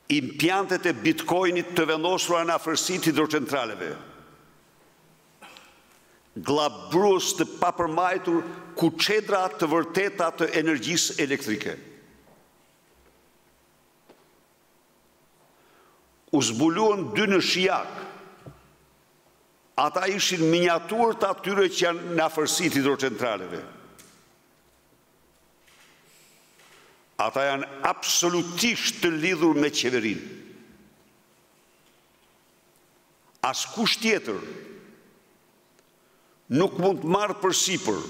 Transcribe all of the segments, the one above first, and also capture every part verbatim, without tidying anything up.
impiantet e bitcoinit të vendosura në afërsitë të hidrocentraleve, glabrues të papërmbajtur kuçedra të vërteta të energjisë elektrike. U zbuluan dy në Shijak. Ata ishin miniaturë të atyre që janë në afërsitë të hidrocentraleve. Ata janë absolutisht të lidhur me qeverinë. Askush tjetër nuk mund të marrë përsipër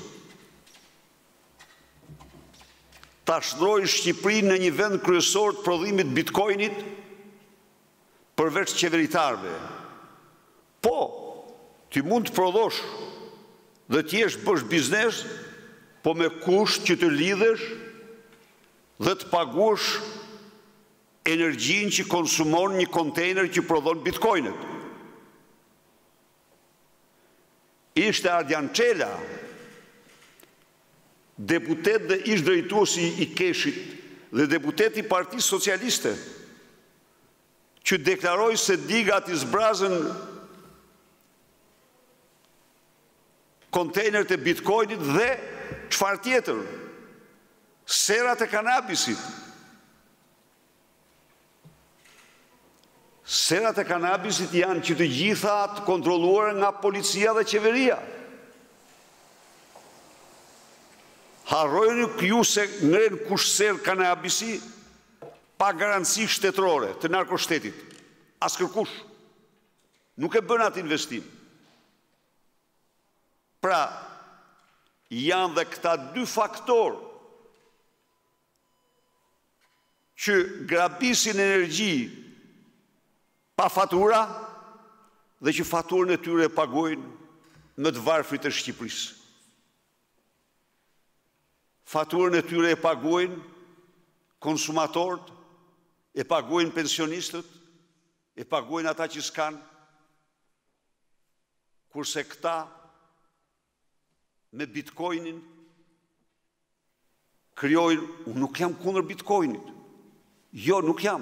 ta shndrojë Shqipërinë në një vend kryesor të prodhimit bitcoinit përveç qeveritarëve. Po, ti mund të prodhosh dhe ti jesh bësh biznes, po me kusht që të lidhesh dhe të paguash energjinë që konsumon një kontejner që prodhon bitcoinet. Ishte Ardian Çela, deputet dhe ish drejtuesi i Keshit dhe deputet i Partisë Socialiste, që deklaroi se digat i zbrazën kontejnert e bitcoinit dhe çfarë tjetër? Serat e kanabisit. Serat e kanabisit janë që të gjitha të kontrolluar nga policia dhe qeveria. Harrojnë ju se ngren kush ser kanabisi pa garanci shtetërore të narkoshtetit. As kërkush. Nuk e bën atë investim. Pra, janë dhe këta dy faktorë që grabisin energji pa fatura dhe që faturën e tyre e pagojnë në të varfrit e Shqipërisë. Faturën e tyre e pagojnë konsumatorët, e pagojnë pensionistët, e pagojnë ata që s'kan, kurse këta me bitcoinin krijojnë, unë nuk jam kundër bitcoinit. Jo, nuk jam.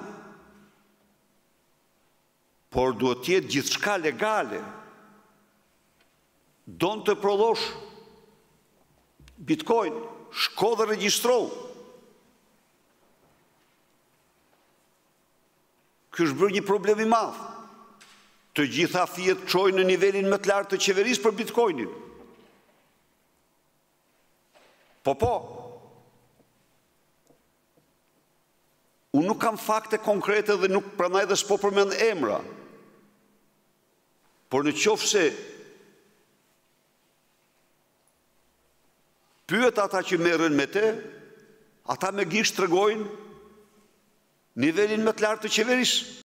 Por duhet të jetë gjithçka legale. Don të prodhosh bitcoin, shko dhe regjistrohu. Ky është bërë një problem i madh. Të gjitha fiet çojnë në nivelin më të lartë të qeverisë për bitcoinin. Po, po. Unë nuk kam fakte konkrete dhe nuk prandaj dhe s'po përmend emra. Por në qoftë se pyet ata që merren me te, ata me gisht tregojnë nivelin më të lartë të qeverisë.